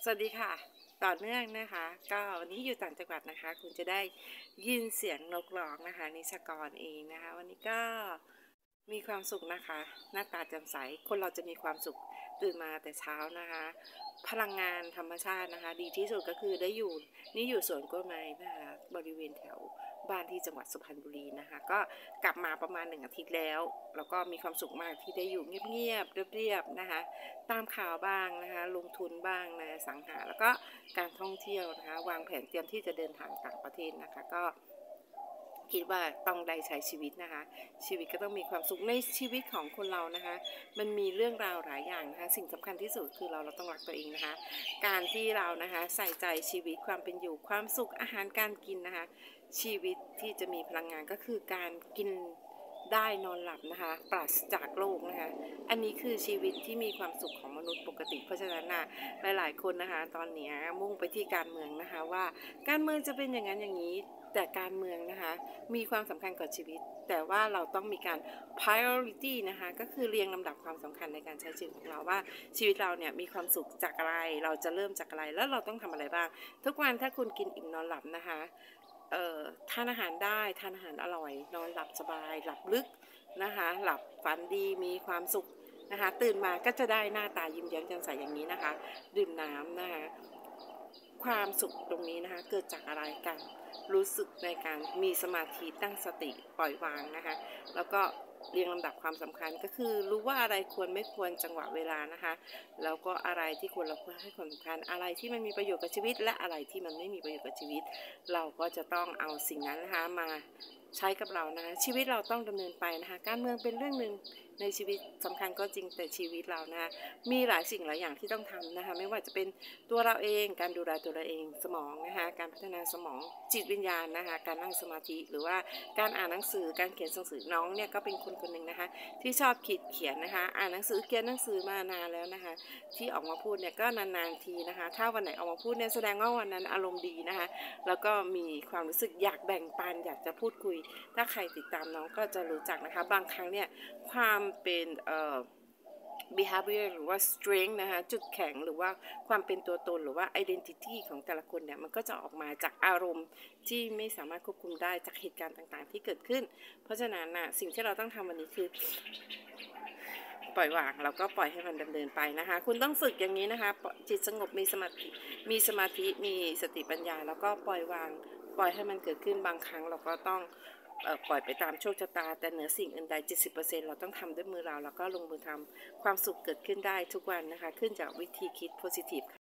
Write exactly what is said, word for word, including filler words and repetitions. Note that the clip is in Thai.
สวัสดีค่ะต่อเนื่องนะคะก็วันนี้อยู่ต่างจังหวัดนะคะคุณจะได้ยินเสียงนกร้องนะคะนิชกรเองนะคะวันนี้ก็มีความสุขนะคะหน้าตาแจ่มใสคนเราจะมีความสุขตื่นมาแต่เช้านะคะพลังงานธรรมชาตินะคะดีที่สุดก็คือได้อยู่นี่อยู่สวนกล้วยไม้นะคะบริเวณแถวบ้านที่จังหวัดสุพรรณบุรีนะคะก็กลับมาประมาณหนึ่งอาทิตย์แล้วแล้วก็มีความสุขมากที่ได้อยู่เงียบๆเรียบๆนะคะตามข่าวบ้างนะคะลงทุนบ้างในอสังหาแล้วก็การท่องเที่ยวนะคะวางแผนเตรียมที่จะเดินทางต่างประเทศนะคะก็คิดว่าต้องได้ใช้ชีวิตนะคะชีวิตก็ต้องมีความสุขในชีวิตของคนเรานะคะมันมีเรื่องราวหลายอย่างนะคะสิ่งสำคัญที่สุดคือเราเราต้องรักตัวเองนะคะการที่เรานะคะใส่ใจชีวิตความเป็นอยู่ความสุขอาหารการกินนะคะชีวิตที่จะมีพลังงานก็คือการกินได้นอนหลับนะคะปราศจากโรคนะคะอันนี้คือชีวิตที่มีความสุขของมนุษย์ปกติเพราะฉะนั้นนะหลายๆคนนะคะตอนนี้มุ่งไปที่การเมืองนะคะว่าการเมืองจะเป็นอย่างนั้นอย่างนี้แต่การเมืองนะคะมีความสำคัญกับชีวิตแต่ว่าเราต้องมีการ priority นะคะก็คือเรียงลำดับความสำคัญในการใช้ชีวิตของเราว่าชีวิตเราเนี่ยมีความสุขจากอะไรเราจะเริ่มจากอะไรแล้วเราต้องทำอะไรบ้างทุกวันถ้าคุณกินอิ่มนอนหลับนะคะเอ่อทานอาหารได้ทานอาหารอร่อยนอนหลับสบายหลับลึกนะคะหลับฝันดีมีความสุขนะคะตื่นมาก็จะได้หน้าตายิ้มแย้มแจ่มใสอย่างนี้นะคะดื่มน้ำนะคะความสุขตรงนี้นะคะเกิดจากอะไรกันรู้สึกในการมีสมาธิตั้งสติปล่อยวางนะคะแล้วก็เรียงลำดับความสำคัญก็คือรู้ว่าอะไรควรไม่ควรจังหวะเวลานะคะแล้วก็อะไรที่ควรเราควรให้ความสำคัญอะไรที่มันมีประโยชน์กับชีวิตและอะไรที่มันไม่มีประโยชน์กับชีวิตเราก็จะต้องเอาสิ่งนั้นนะคะมาใช้กับเรานะชีวิตเราต้องดำเนินไปนะคะการเมืองเป็นเรื่องหนึ่งในชีวิตสำคัญก็จริงแต่ชีวิตเรานะคะมีหลายสิ่งหลายอย่างที่ต้องทำนะคะไม่ว่าจะเป็นตัวเราเองการดูแลตัวเราเองสมองนะคะการพัฒนาสมองจิตวิญญาณนะคะการนั่งสมาธิหรือว่าการอ่านหนังสือการเขียนหนังสือน้องเนี่ยก็เป็นคนคนหนึ่งนะคะที่ชอบคิดเขียนนะคะอ่านหนังสือเขียนหนังสือมานานแล้วนะคะที่ออกมาพูดเนี่ยก็นานๆทีนะคะถ้าวันไหนออกมาพูดเนี่ยแสดงว่าวันนั้นอารมณ์ดีนะคะแล้วก็มีความรู้สึกอยากแบ่งปันอยากจะพูดคุยถ้าใครติดตามน้องก็จะรู้จักนะคะบางครั้งเนี่ยความเป็นเอ่อ behavior หรือว่า strength นะคะจุดแข็งหรือว่าความเป็นตัวตนหรือว่า identity ของแต่ละคนเนี่ยมันก็จะออกมาจากอารมณ์ที่ไม่สามารถควบคุมได้จากเหตุการณ์ต่างๆที่เกิดขึ้นเพราะฉะนั้นนะสิ่งที่เราต้องทำวันนี้คือปล่อยวางแล้วก็ปล่อยให้มันดำเนินไปนะคะคุณต้องฝึกอย่างนี้นะคะจิตสงบมีสมาธิมีสมาธิมีสติปัญญาแล้วก็ปล่อยวางปล่อยให้มันเกิดขึ้นบางครั้งเราก็ต้องปล่อยไปตามโชคชะตาแต่เหนือสิ่งอื่นใด เจ็ดสิบเปอร์เซ็นต์ เราต้องทำด้วยมือเราแล้วก็ลงมือทำความสุขเกิดขึ้นได้ทุกวันนะคะขึ้นจากวิธีคิด positive